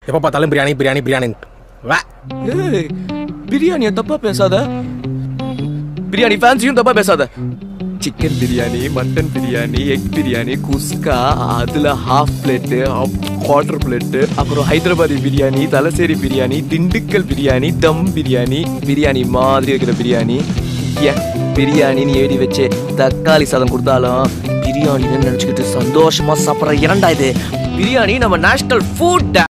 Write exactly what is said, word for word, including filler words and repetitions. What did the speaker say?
எப்போ பார்த்தாலும் பிரியாணி பிரியாணி பிரியாணி. ஏய் பிரியாணியை தப்பா பேசாத, பிரியாணி ஃபேன்ஸையும் தப்பா பேசாத. Chicken biryani, mutton biryani, egg biryani, குஸ்கா, அதுல ஹாஃப் பிளேட்டு, குவார்டர் பிளேட்டு, அப்புறம் ஹைதராபாதி பிரியாணி, தலசேரி பிரியாணி, திண்டுக்கல் பிரியாணி, தம் பிரியாணி, பிரியாணி மாதிரி இருக்கிற பிரியாணி. ஏ பிரியாணின்னு ஏடி வச்சு தக்காளி சாதம் கொடுத்தாலும் பிரியாணின்னு நினச்சிக்கிட்டு சந்தோஷமா சாப்பிட்ற இரண்டா இது. பிரியாணி நம்ம நேஷனல் ஃபுட்.